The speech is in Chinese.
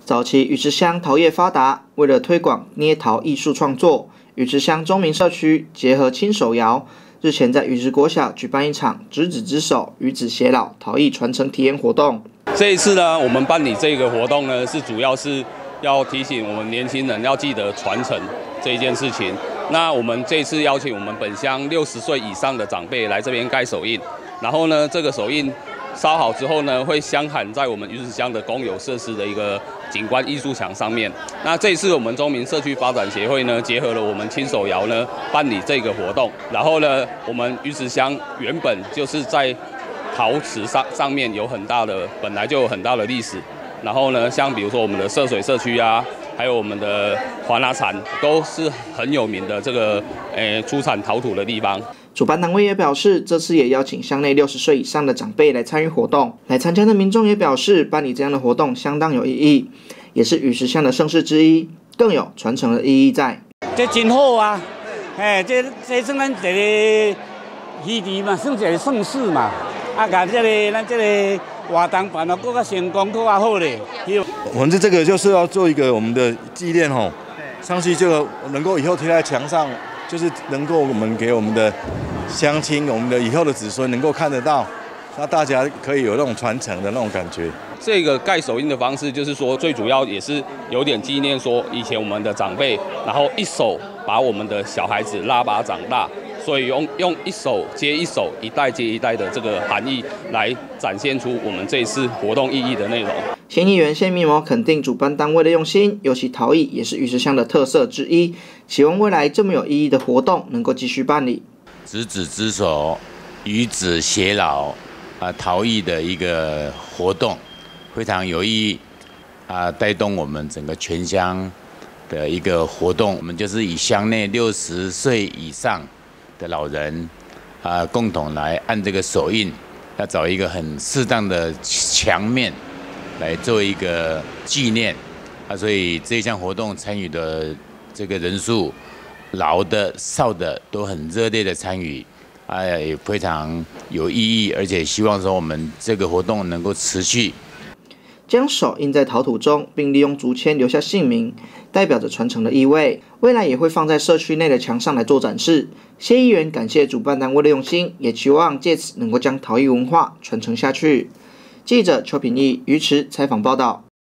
早期鱼池乡陶业发达，为了推广捏陶艺术创作，鱼池乡中民社区结合轻手摇，日前在鱼池国小举办一场执子之手，与子偕老陶艺传承体验活动。 这一次呢，我们办理这个活动呢，主要是要提醒我们年轻人要记得传承这一件事情。那我们这次邀请我们本乡60岁以上的长辈来这边盖手印，然后呢，这个手印烧好之后呢，会镶嵌在我们鱼池乡的公有设施的一个景观艺术墙上面。那这一次我们中民社区发展协会呢，结合了我们轻手摇呢，办理这个活动。然后呢，我们鱼池乡原本就是在陶瓷上面本来就有很大的历史。然后呢，像比如说我们的涉水社区啊，还有我们的华拿产，都是很有名的这个出产陶土的地方。 主办单位也表示，这次也邀请乡内60岁以上的长辈来参与活动。来参加的民众也表示，办理这样的活动相当有意义，也是鱼池乡的盛事之一，更有传承的意义在。 这真好啊！这算咱一个稀奇嘛，算一个盛事嘛。咱这个活动办得更加成功，更加好嘞。 我们这个就是要做一个我们的纪念吼，上去就能够以后贴在墙上。就是能够我们给我们的乡亲、我们的以后的子孙能够看得到，那大家可以有那种传承的那种感觉。 这个盖手印的方式，就是说最主要也是有点纪念说以前我们的长辈，然后一手把我们的小孩子拉拔长大，所以用一手接一手、一代接一代的这个含义来展现出我们这一次活动意义的内容。 县议员谢密谋肯定主办单位的用心，尤其陶艺也是鱼池乡的特色之一，希望未来这么有意义的活动能够继续办理。 执子之手，与子偕老陶艺的一个活动非常有意义带动我们整个全乡的一个活动。我们就是以乡内60岁以上的老人共同来按这个手印，要找一个很适当的墙面来做一个纪念所以这项活动参与的这个人数，老的少的都很热烈的参与也非常有意义，而且希望说我们这个活动能够持续。 将手印在陶土中，并利用竹签留下姓名，代表着传承的意味。未来也会放在社区内的墙上来做展示。谢议员感谢主办单位的用心，也期望借此能够将陶艺文化传承下去。记者邱品义鱼池采访报道。